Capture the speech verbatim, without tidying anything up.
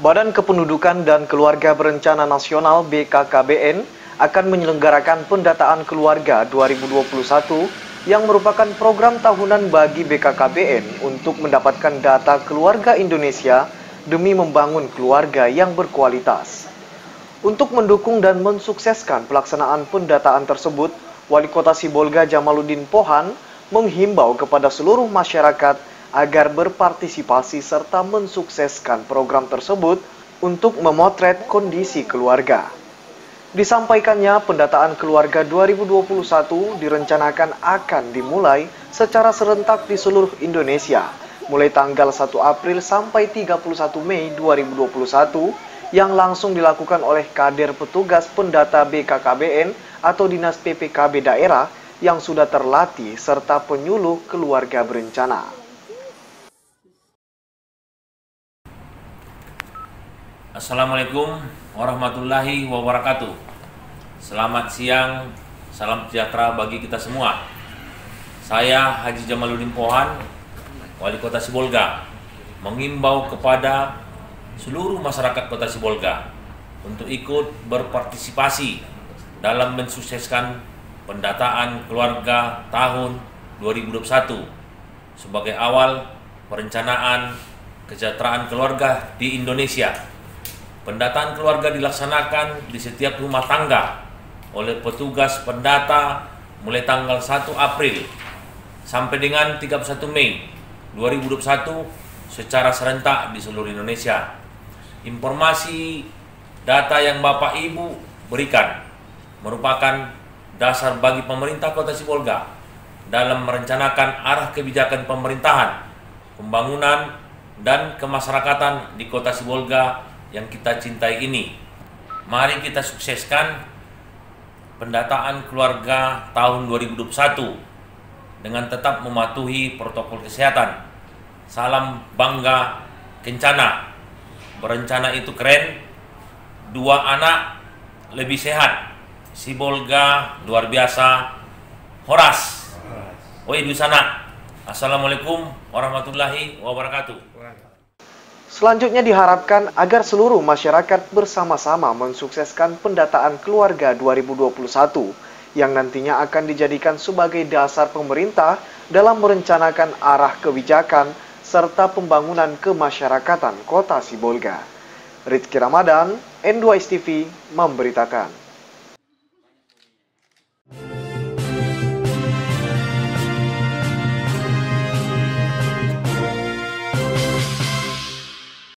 Badan Kependudukan dan Keluarga Berencana Nasional B K K B N akan menyelenggarakan pendataan keluarga dua ribu dua puluh satu yang merupakan program tahunan bagi B K K B N untuk mendapatkan data keluarga Indonesia demi membangun keluarga yang berkualitas. Untuk mendukung dan mensukseskan pelaksanaan pendataan tersebut, Wali Kota Sibolga Jamaluddin Pohan menghimbau kepada seluruh masyarakat agar berpartisipasi serta mensukseskan program tersebut untuk memotret kondisi keluarga. Disampaikannya, pendataan keluarga dua ribu dua puluh satu direncanakan akan dimulai secara serentak di seluruh Indonesia, mulai tanggal satu April sampai tiga puluh satu Mei dua ribu dua puluh satu, yang langsung dilakukan oleh kader petugas pendata B K K B N atau Dinas P P K B daerah yang sudah terlatih serta penyuluh keluarga berencana. Assalamualaikum warahmatullahi wabarakatuh. Selamat siang, salam sejahtera bagi kita semua. Saya Haji Jamaluddin Pohan, Wali Kota Sibolga, mengimbau kepada seluruh masyarakat Kota Sibolga untuk ikut berpartisipasi dalam mensukseskan pendataan keluarga tahun dua ribu dua puluh satu sebagai awal perencanaan kesejahteraan keluarga di Indonesia. Pendataan keluarga dilaksanakan di setiap rumah tangga oleh petugas pendata mulai tanggal satu April sampai dengan tiga puluh satu Mei dua ribu dua puluh satu secara serentak di seluruh Indonesia. Informasi data yang Bapak Ibu berikan merupakan dasar bagi pemerintah Kota Sibolga dalam merencanakan arah kebijakan pemerintahan, pembangunan, dan kemasyarakatan di Kota Sibolga yang kita cintai ini. Mari kita sukseskan pendataan keluarga tahun dua ribu dua puluh satu dengan tetap mematuhi protokol kesehatan. Salam bangga kencana. Berencana itu keren. Dua anak lebih sehat. Sibolga luar biasa. Horas. Woi di sana. Assalamualaikum warahmatullahi wabarakatuh. Selanjutnya diharapkan agar seluruh masyarakat bersama-sama mensukseskan pendataan keluarga dua ribu dua puluh satu yang nantinya akan dijadikan sebagai dasar pemerintah dalam merencanakan arah kebijakan serta pembangunan kemasyarakatan Kota Sibolga. Rizky Ramadan, N dua S T V memberitakan.